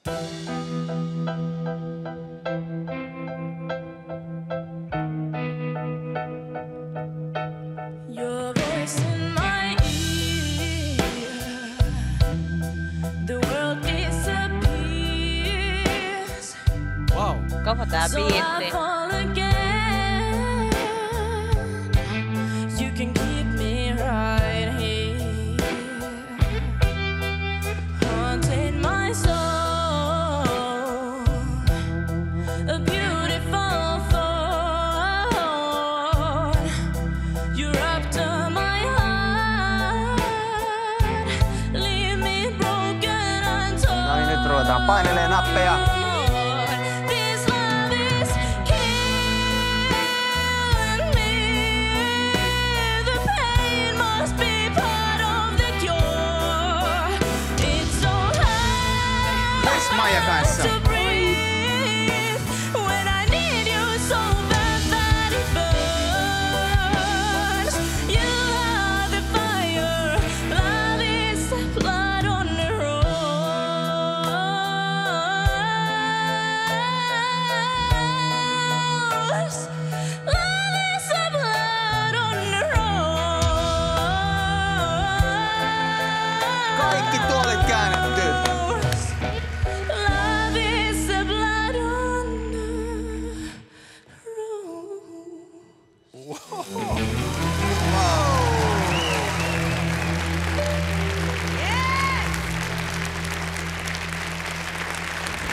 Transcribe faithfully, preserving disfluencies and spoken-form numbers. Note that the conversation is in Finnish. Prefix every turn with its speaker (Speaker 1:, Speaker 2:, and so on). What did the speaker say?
Speaker 1: Your voice in my ear, the world disappears.
Speaker 2: Wow.
Speaker 3: Kova tää
Speaker 1: So I
Speaker 3: biitti.
Speaker 1: fall again. You can keep me right here, haunting my soul. A beautiful thought. You rupture my heart, leave me broken and torn.
Speaker 4: No niin, nyt ruvetaan painelee nappeja.
Speaker 1: This love is killing me. The pain must be part of the cure. It's so hard
Speaker 4: Yes, Maija kanssa.
Speaker 1: to breathe.